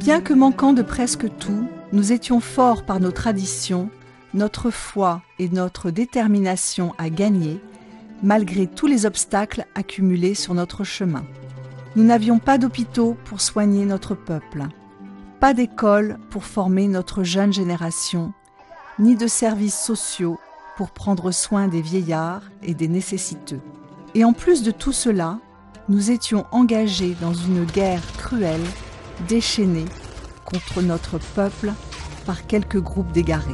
Bien que manquant de presque tout, nous étions forts par nos traditions, notre foi et notre détermination à gagner, malgré tous les obstacles accumulés sur notre chemin. Nous n'avions pas d'hôpitaux pour soigner notre peuple, pas d'école pour former notre jeune génération, ni de services sociaux pour prendre soin des vieillards et des nécessiteux. Et en plus de tout cela, nous étions engagés dans une guerre cruelle, déchaînée contre notre peuple par quelques groupes d'égarés.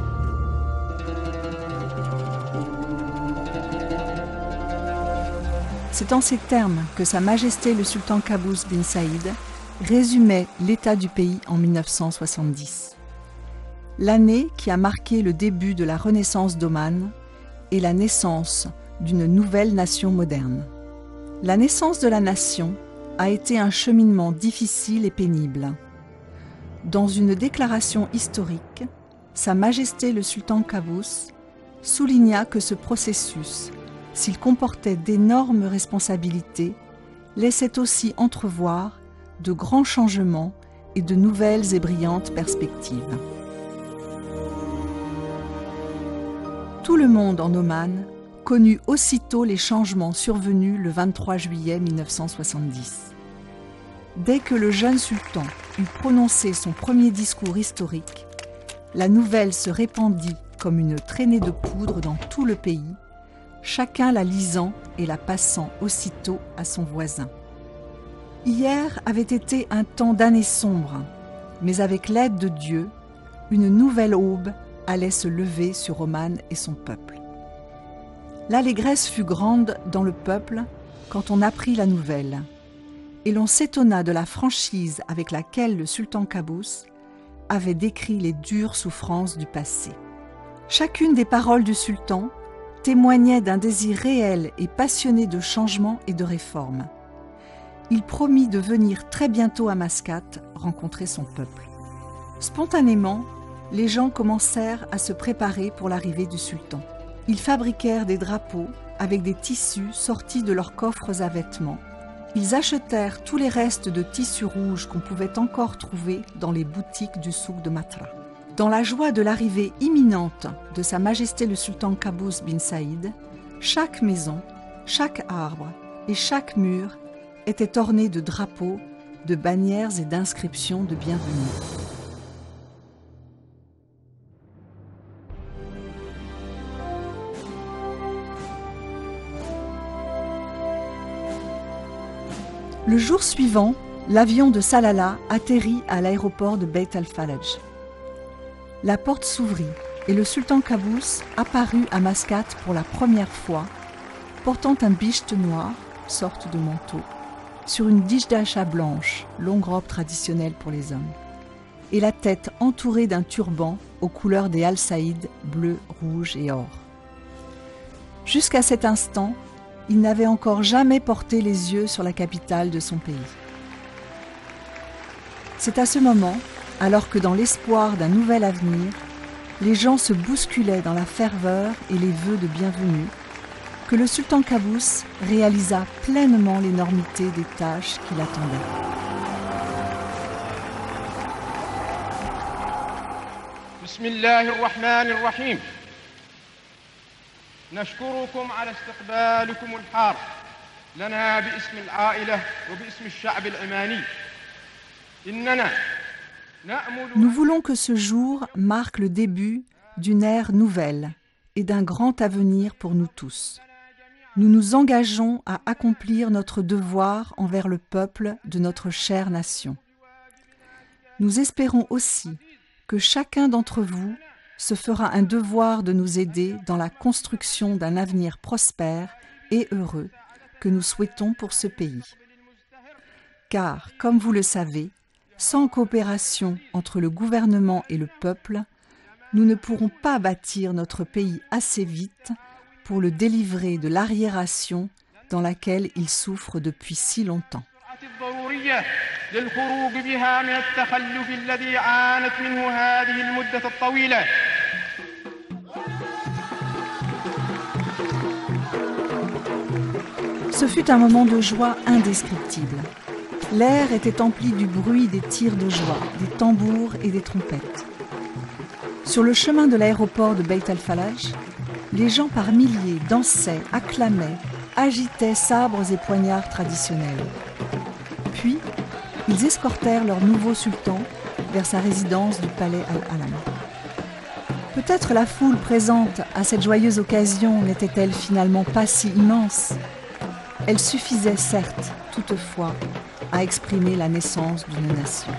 C'est en ces termes que Sa Majesté le Sultan Qaboos bin Saïd résumait l'état du pays en 1970. L'année qui a marqué le début de la Renaissance d'Oman et la naissance d'une nouvelle nation moderne. La naissance de la nation a été un cheminement difficile et pénible. Dans une déclaration historique, Sa Majesté le Sultan Qaboos souligna que ce processus, s'il comportait d'énormes responsabilités, laissait aussi entrevoir de grands changements et de nouvelles et brillantes perspectives. Tout le monde en Oman connut aussitôt les changements survenus le 23 juillet 1970. Dès que le jeune sultan eut prononcé son premier discours historique, la nouvelle se répandit comme une traînée de poudre dans tout le pays, chacun la lisant et la passant aussitôt à son voisin. Hier avait été un temps d'années sombres, mais avec l'aide de Dieu, une nouvelle aube allait se lever sur Oman et son peuple. L'allégresse fut grande dans le peuple quand on apprit la nouvelle, et l'on s'étonna de la franchise avec laquelle le sultan Qaboos avait décrit les dures souffrances du passé. Chacune des paroles du sultan témoignait d'un désir réel et passionné de changement et de réforme. Il promit de venir très bientôt à Mascate rencontrer son peuple. Spontanément, les gens commencèrent à se préparer pour l'arrivée du sultan. Ils fabriquèrent des drapeaux avec des tissus sortis de leurs coffres à vêtements. Ils achetèrent tous les restes de tissus rouges qu'on pouvait encore trouver dans les boutiques du souk de Matra. Dans la joie de l'arrivée imminente de Sa Majesté le Sultan Qaboos bin Saïd, chaque maison, chaque arbre et chaque mur était orné de drapeaux, de bannières et d'inscriptions de bienvenue. Le jour suivant, l'avion de Salalah atterrit à l'aéroport de Beit al-Falaj. La porte s'ouvrit et le sultan Qaboos apparut à Mascate pour la première fois, portant un bicht noir, sorte de manteau, sur une dijdacha blanche, longue robe traditionnelle pour les hommes, et la tête entourée d'un turban aux couleurs des Al-Saïd, bleu, rouge et or. Jusqu'à cet instant, il n'avait encore jamais porté les yeux sur la capitale de son pays. C'est à ce moment, alors que dans l'espoir d'un nouvel avenir, les gens se bousculaient dans la ferveur et les vœux de bienvenue, que le sultan Qaboos réalisa pleinement l'énormité des tâches qui l'attendaient. Bismillahirrahmanirrahim. نشكركم على استقبالكم الحار لنا باسم العائلة وباسم الشعب العماني. إننا Nous voulons que ce jour marque le début d'une ère nouvelle et d'un grand avenir pour nous tous. Nous nous engageons à accomplir notre devoir envers le peuple de notre chère nation. Nous espérons aussi que chacun d'entre vous se fera un devoir de nous aider dans la construction d'un avenir prospère et heureux que nous souhaitons pour ce pays. Car, comme vous le savez, sans coopération entre le gouvernement et le peuple, nous ne pourrons pas bâtir notre pays assez vite pour le délivrer de l'arriération dans laquelle il souffre depuis si longtemps. Ce fut un moment de joie indescriptible. L'air était empli du bruit des tirs de joie, des tambours et des trompettes. Sur le chemin de l'aéroport de Beit al-Falaj, les gens par milliers dansaient, acclamaient, agitaient sabres et poignards traditionnels. Puis, ils escortèrent leur nouveau sultan vers sa résidence du palais Al-Alam. Peut-être la foule présente à cette joyeuse occasion n'était-elle finalement pas si immense. Elle suffisait certes, toutefois, à exprimer la naissance d'une nation.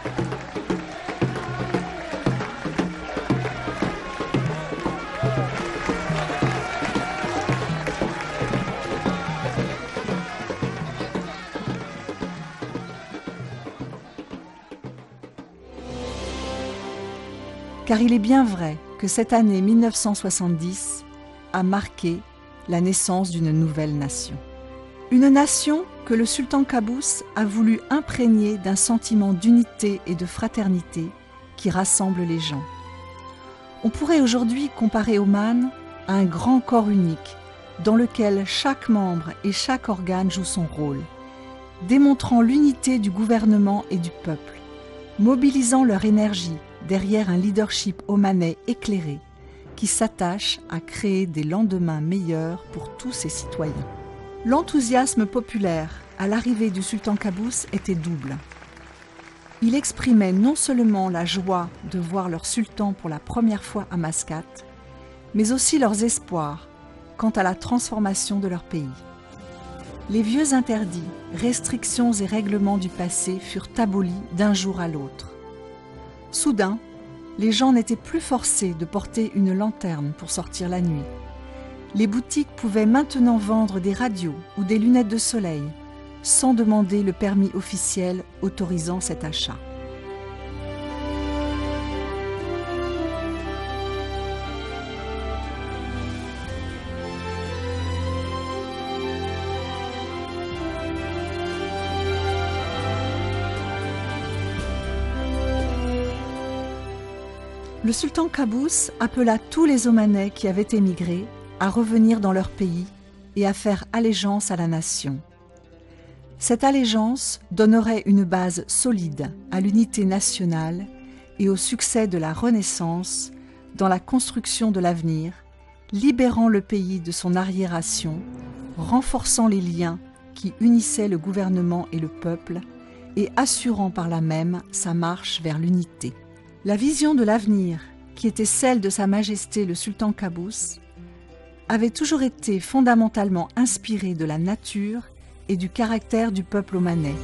Car il est bien vrai que cette année 1970 a marqué la naissance d'une nouvelle nation. Une nation que le sultan Qaboos a voulu imprégner d'un sentiment d'unité et de fraternité qui rassemble les gens. On pourrait aujourd'hui comparer Oman à un grand corps unique dans lequel chaque membre et chaque organe joue son rôle, démontrant l'unité du gouvernement et du peuple, mobilisant leur énergie derrière un leadership omanais éclairé qui s'attache à créer des lendemains meilleurs pour tous ses citoyens. L'enthousiasme populaire à l'arrivée du sultan Qaboos était double. Il exprimait non seulement la joie de voir leur sultan pour la première fois à Mascate, mais aussi leurs espoirs quant à la transformation de leur pays. Les vieux interdits, restrictions et règlements du passé furent abolis d'un jour à l'autre. Soudain, les gens n'étaient plus forcés de porter une lanterne pour sortir la nuit. Les boutiques pouvaient maintenant vendre des radios ou des lunettes de soleil sans demander le permis officiel autorisant cet achat. Le sultan Qaboos appela tous les Omanais qui avaient émigré à revenir dans leur pays et à faire allégeance à la nation. Cette allégeance donnerait une base solide à l'unité nationale et au succès de la Renaissance dans la construction de l'avenir, libérant le pays de son arriération, renforçant les liens qui unissaient le gouvernement et le peuple et assurant par là même sa marche vers l'unité. La vision de l'avenir, qui était celle de Sa Majesté le sultan Qaboos, avait toujours été fondamentalement inspirée de la nature et du caractère du peuple omanais.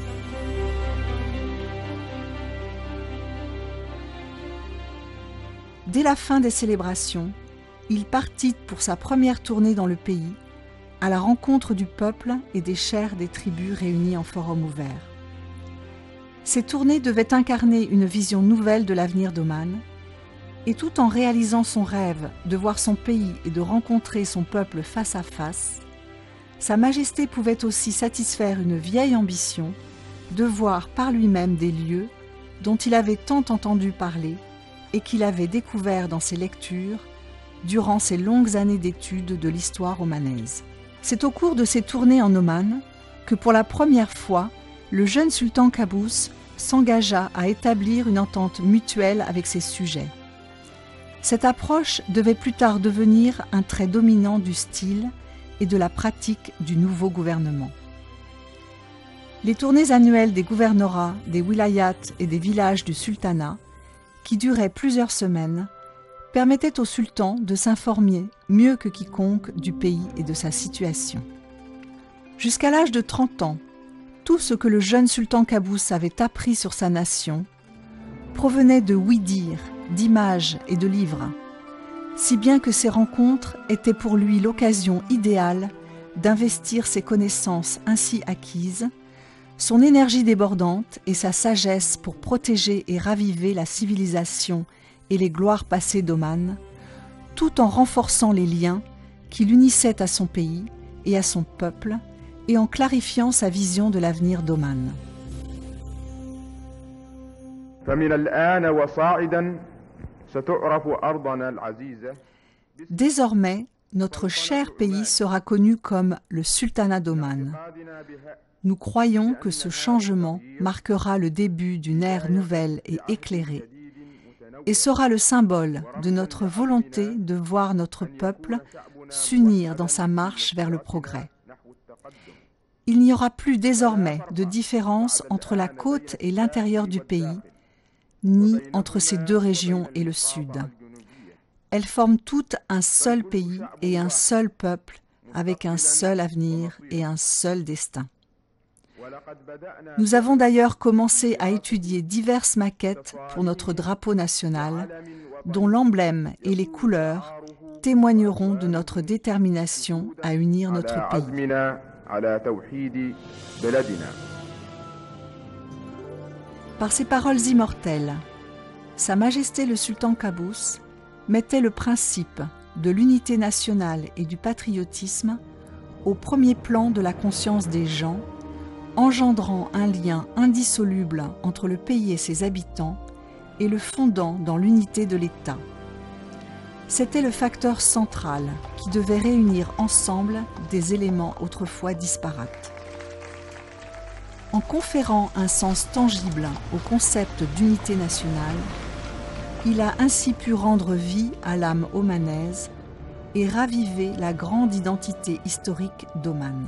Dès la fin des célébrations, il partit pour sa première tournée dans le pays, à la rencontre du peuple et des chers des tribus réunis en forum ouvert. Ces tournées devaient incarner une vision nouvelle de l'avenir d'Oman, et tout en réalisant son rêve de voir son pays et de rencontrer son peuple face à face, Sa Majesté pouvait aussi satisfaire une vieille ambition de voir par lui-même des lieux dont il avait tant entendu parler et qu'il avait découvert dans ses lectures durant ses longues années d'études de l'histoire omanaise. C'est au cours de ces tournées en Oman que pour la première fois, le jeune sultan Qaboos s'engagea à établir une entente mutuelle avec ses sujets. Cette approche devait plus tard devenir un trait dominant du style et de la pratique du nouveau gouvernement. Les tournées annuelles des gouvernorats, des wilayats et des villages du sultanat, qui duraient plusieurs semaines, permettaient au sultan de s'informer mieux que quiconque du pays et de sa situation. Jusqu'à l'âge de 30 ans, tout ce que le jeune sultan Qaboos avait appris sur sa nation provenait de ouï-dire, d'images et de livres, si bien que ces rencontres étaient pour lui l'occasion idéale d'investir ses connaissances ainsi acquises, son énergie débordante et sa sagesse pour protéger et raviver la civilisation et les gloires passées d'Oman, tout en renforçant les liens qui l'unissaient à son pays et à son peuple et en clarifiant sa vision de l'avenir d'Oman. Désormais, notre cher pays sera connu comme le Sultanat d'Oman. Nous croyons que ce changement marquera le début d'une ère nouvelle et éclairée et sera le symbole de notre volonté de voir notre peuple s'unir dans sa marche vers le progrès. Il n'y aura plus désormais de différence entre la côte et l'intérieur du pays, ni entre ces deux régions et le sud. Elles forment toutes un seul pays et un seul peuple, avec un seul avenir et un seul destin. Nous avons d'ailleurs commencé à étudier diverses maquettes pour notre drapeau national, dont l'emblème et les couleurs témoigneront de notre détermination à unir notre pays. Par ces paroles immortelles, Sa Majesté le Sultan Qaboos mettait le principe de l'unité nationale et du patriotisme au premier plan de la conscience des gens, engendrant un lien indissoluble entre le pays et ses habitants et le fondant dans l'unité de l'État. C'était le facteur central qui devait réunir ensemble des éléments autrefois disparates. En conférant un sens tangible au concept d'unité nationale, il a ainsi pu rendre vie à l'âme omanaise et raviver la grande identité historique d'Oman.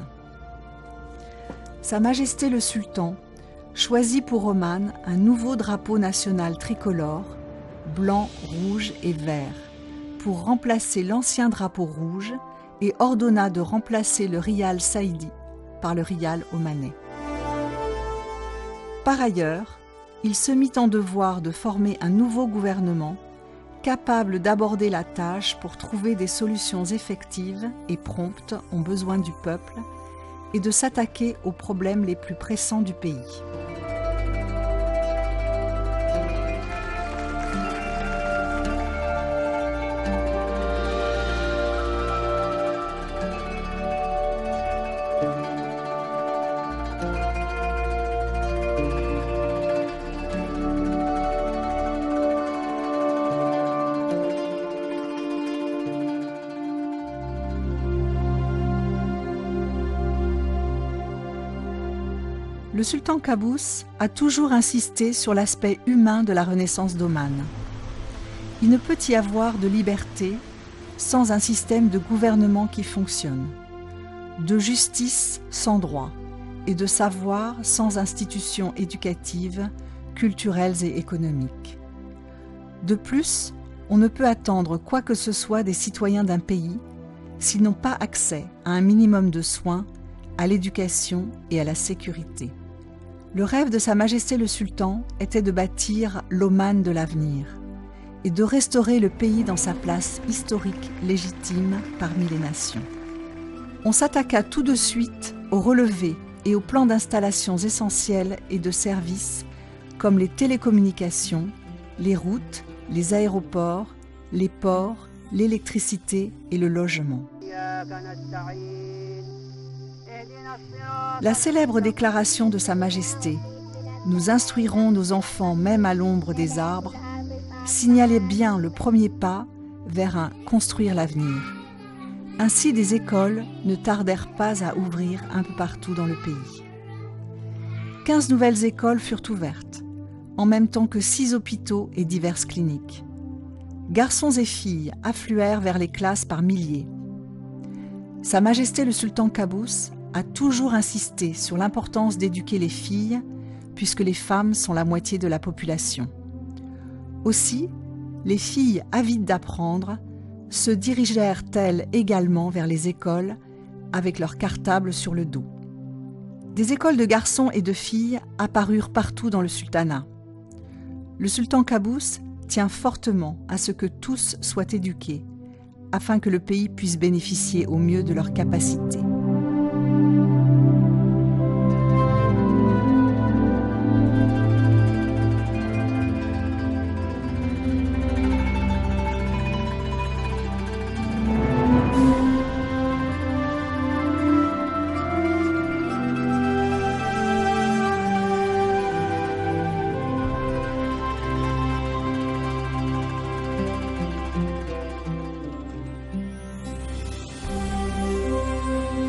Sa Majesté le Sultan choisit pour Oman un nouveau drapeau national tricolore, blanc, rouge et vert, pour remplacer l'ancien drapeau rouge et ordonna de remplacer le rial saïdi par le rial omanais. Par ailleurs, il se mit en devoir de former un nouveau gouvernement capable d'aborder la tâche pour trouver des solutions effectives et promptes aux besoins du peuple et de s'attaquer aux problèmes les plus pressants du pays. Le sultan Qaboos a toujours insisté sur l'aspect humain de la renaissance d'Oman. Il ne peut y avoir de liberté sans un système de gouvernement qui fonctionne, de justice sans droit et de savoir sans institutions éducatives, culturelles et économiques. De plus, on ne peut attendre quoi que ce soit des citoyens d'un pays s'ils n'ont pas accès à un minimum de soins, à l'éducation et à la sécurité. Le rêve de Sa Majesté le Sultan était de bâtir l'Oman de l'avenir et de restaurer le pays dans sa place historique légitime parmi les nations. On s'attaqua tout de suite aux relevés et aux plans d'installations essentiels et de services comme les télécommunications, les routes, les aéroports, les ports, l'électricité et le logement. La célèbre déclaration de Sa Majesté « Nous instruirons nos enfants même à l'ombre des arbres » signalait bien le premier pas vers un « construire l'avenir ». Ainsi, des écoles ne tardèrent pas à ouvrir un peu partout dans le pays. 15 nouvelles écoles furent ouvertes, en même temps que 6 hôpitaux et diverses cliniques. Garçons et filles affluèrent vers les classes par milliers. Sa Majesté le Sultan Qaboos a toujours insisté sur l'importance d'éduquer les filles, puisque les femmes sont la moitié de la population. Aussi, les filles avides d'apprendre se dirigèrent-elles également vers les écoles avec leurs cartables sur le dos. Des écoles de garçons et de filles apparurent partout dans le sultanat. Le sultan Qaboos tient fortement à ce que tous soient éduqués, afin que le pays puisse bénéficier au mieux de leurs capacités.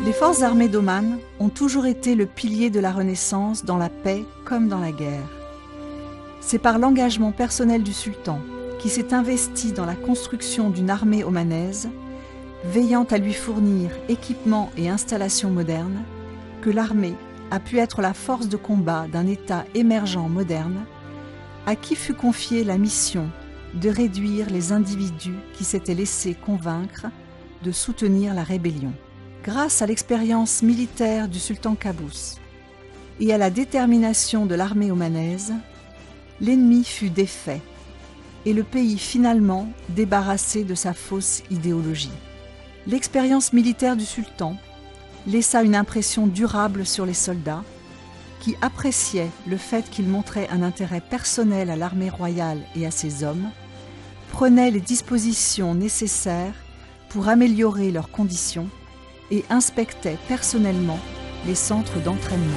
Les forces armées d'Oman ont toujours été le pilier de la Renaissance dans la paix comme dans la guerre. C'est par l'engagement personnel du sultan, qui s'est investi dans la construction d'une armée omanaise, veillant à lui fournir équipements et installations modernes, que l'armée a pu être la force de combat d'un État émergent moderne, à qui fut confiée la mission de réduire les individus qui s'étaient laissés convaincre de soutenir la rébellion. Grâce à l'expérience militaire du sultan Qaboos et à la détermination de l'armée omanaise, l'ennemi fut défait et le pays finalement débarrassé de sa fausse idéologie. L'expérience militaire du sultan laissa une impression durable sur les soldats qui appréciaient le fait qu'il montrait un intérêt personnel à l'armée royale et à ses hommes, prenaient les dispositions nécessaires pour améliorer leurs conditions et inspectait personnellement les centres d'entraînement.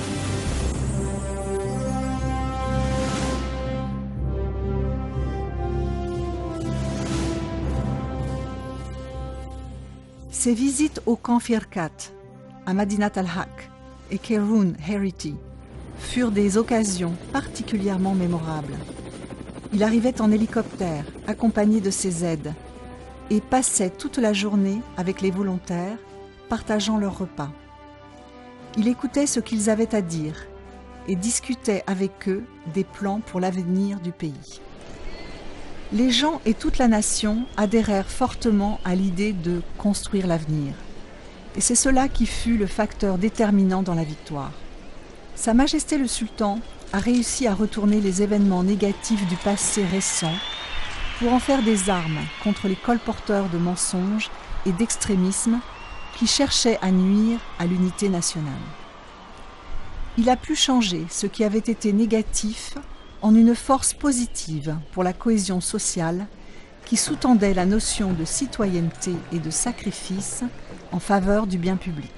Ses visites au camp Firkat, à Madinat al-Haq et Kharoun Heriti furent des occasions particulièrement mémorables. Il arrivait en hélicoptère, accompagné de ses aides, et passait toute la journée avec les volontaires, partageant leurs repas. Il écoutait ce qu'ils avaient à dire et discutait avec eux des plans pour l'avenir du pays. Les gens et toute la nation adhérèrent fortement à l'idée de construire l'avenir. Et c'est cela qui fut le facteur déterminant dans la victoire. Sa Majesté le Sultan a réussi à retourner les événements négatifs du passé récent pour en faire des armes contre les colporteurs de mensonges et d'extrémisme qui cherchaient à nuire à l'unité nationale. Il a pu changer ce qui avait été négatif en une force positive pour la cohésion sociale qui sous-tendait la notion de citoyenneté et de sacrifice en faveur du bien public.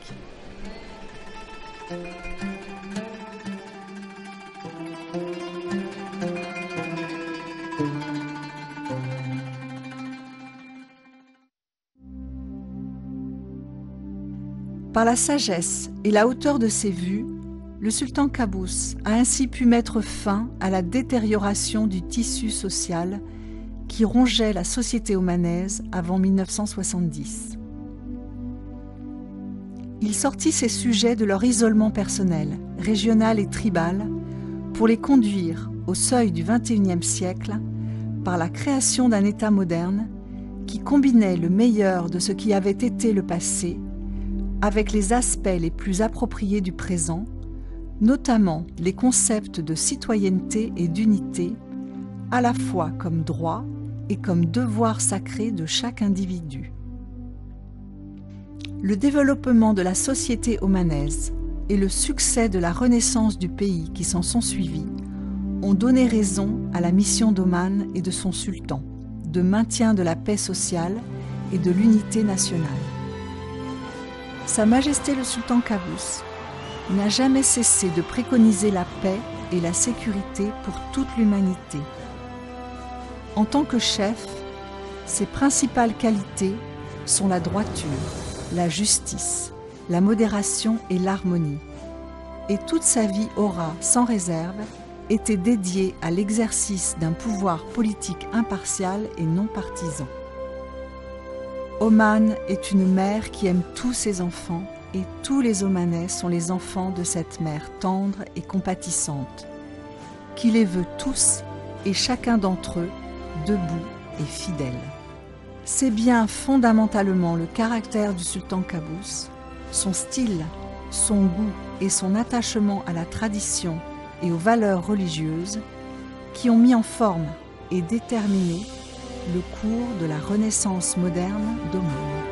Par la sagesse et la hauteur de ses vues, le sultan Qaboos a ainsi pu mettre fin à la détérioration du tissu social qui rongeait la société omanaise avant 1970. Il sortit ces sujets de leur isolement personnel, régional et tribal, pour les conduire au seuil du XXIe siècle par la création d'un État moderne qui combinait le meilleur de ce qui avait été le passé avec les aspects les plus appropriés du présent, notamment les concepts de citoyenneté et d'unité, à la fois comme droit et comme devoir sacré de chaque individu. Le développement de la société omanaise et le succès de la renaissance du pays qui s'en sont suivis ont donné raison à la mission d'Oman et de son sultan, de maintien de la paix sociale et de l'unité nationale. Sa Majesté le Sultan Qaboos n'a jamais cessé de préconiser la paix et la sécurité pour toute l'humanité. En tant que chef, ses principales qualités sont la droiture, la justice, la modération et l'harmonie. Et toute sa vie aura, sans réserve, été dédiée à l'exercice d'un pouvoir politique impartial et non partisan. Oman est une mère qui aime tous ses enfants et tous les Omanais sont les enfants de cette mère tendre et compatissante, qui les veut tous et chacun d'entre eux debout et fidèle. C'est bien fondamentalement le caractère du sultan Qaboos, son style, son goût et son attachement à la tradition et aux valeurs religieuses qui ont mis en forme et déterminé le cours de la Renaissance moderne d'Oman.